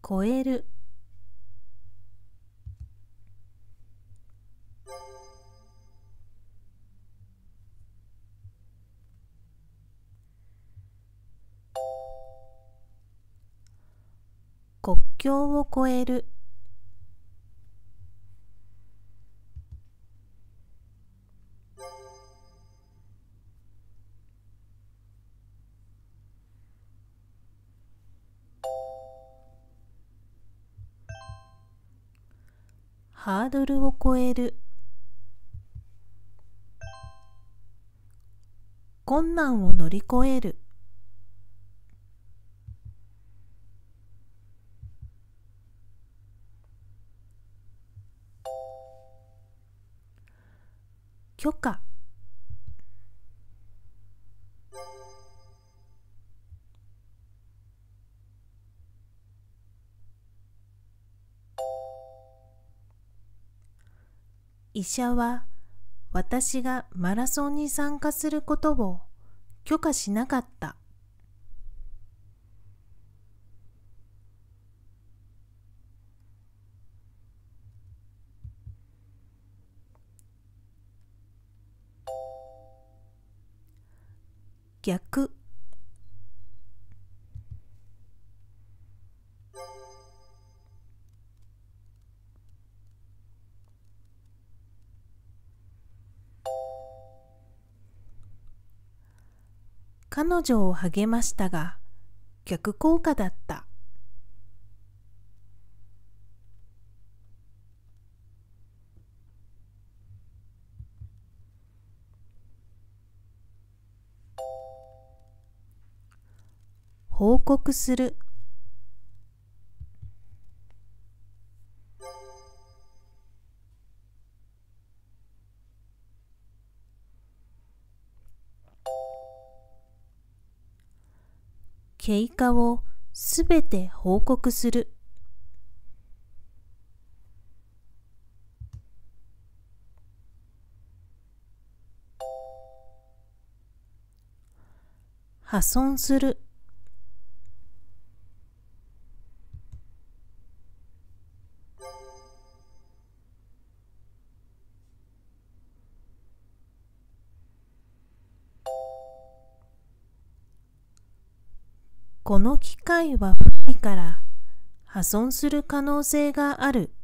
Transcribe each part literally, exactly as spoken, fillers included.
超える、国境を越える、ハードルを越える、困難を乗り越える、許可、医者は私がマラソンに参加することを許可しなかった。逆、彼女を励ましたが逆効果だった。報告する、経過をすべて報告する、破損する、この機械は古いから破損する可能性がある。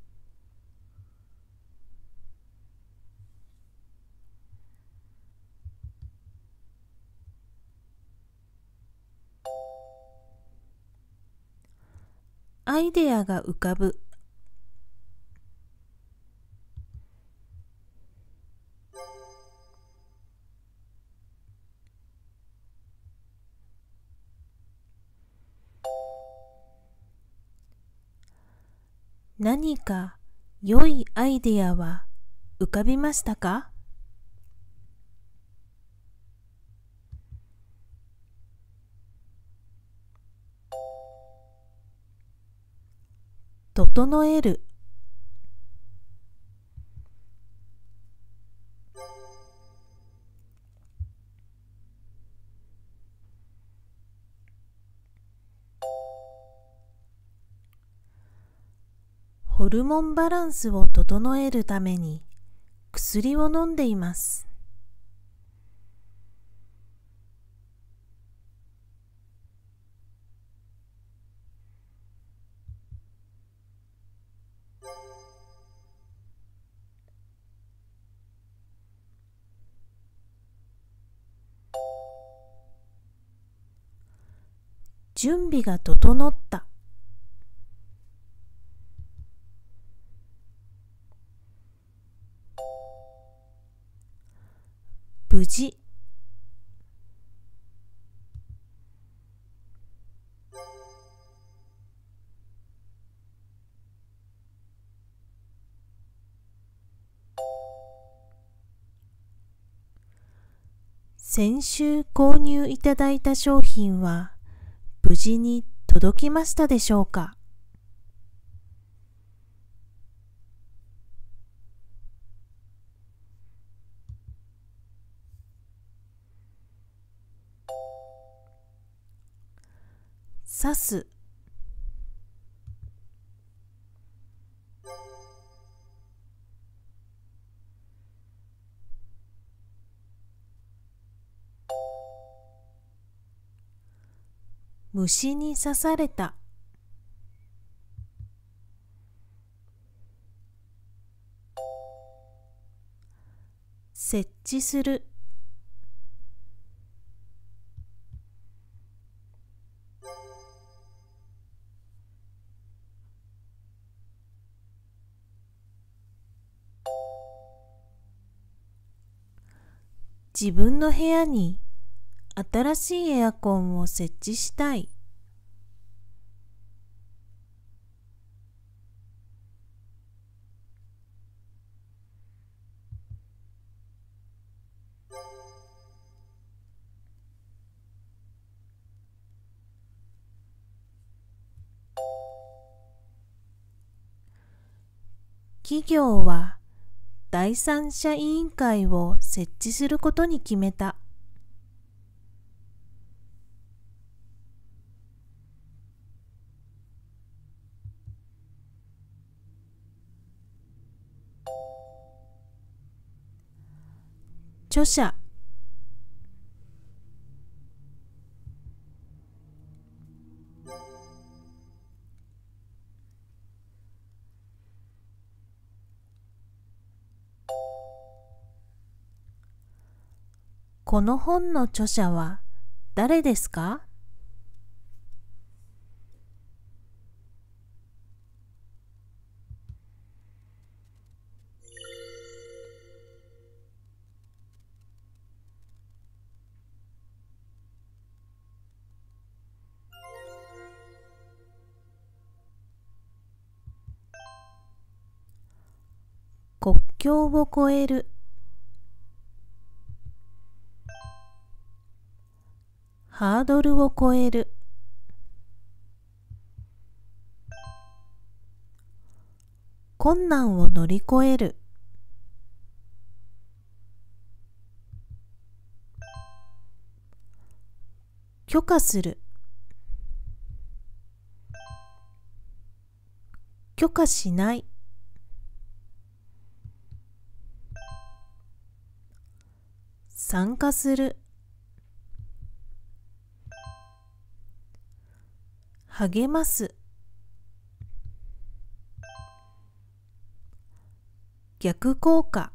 アイデアが浮かぶ、何か良いアイデアは浮かびましたか？整える、ホルモンバランスを整えるために薬を飲んでいます。準備が整った。無事。先週購入いただいた商品は無事に届きましたでしょうか？刺す、 虫に刺された。設置する。自分の部屋に新しいエアコンを設置したい。企業は第三者委員会を設置することに決めた。著者。この本の著者は誰ですか？国境を越える。ハードルを越える。困難を乗り越える。許可する。許可しない。参加する。励ます。逆効果。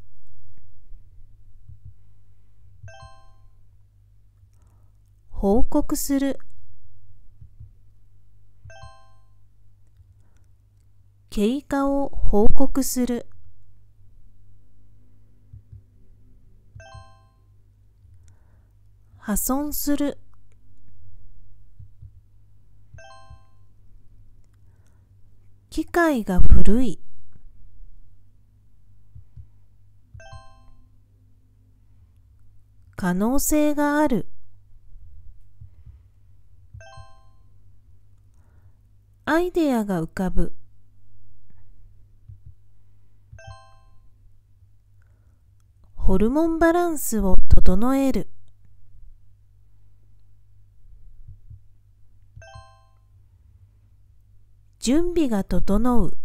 報告する。経過を報告する。破損する。機械が古い。可能性がある。アイデアが浮かぶ。ホルモンバランスを整える。準備が整う。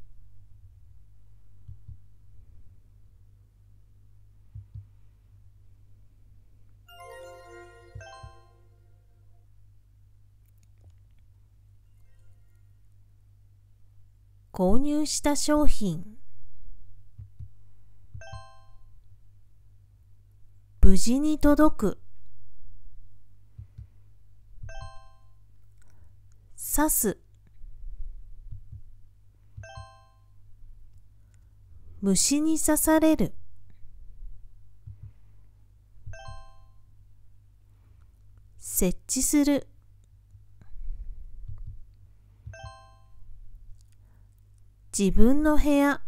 購入した商品。無事に届く。刺す。虫に刺される。設置する。自分の部屋。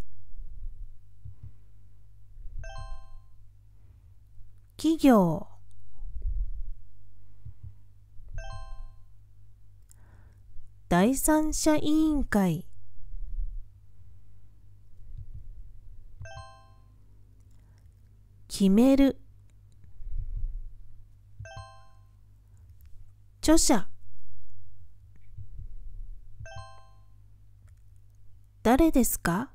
企業。第三者委員会。決める。著者。誰ですか？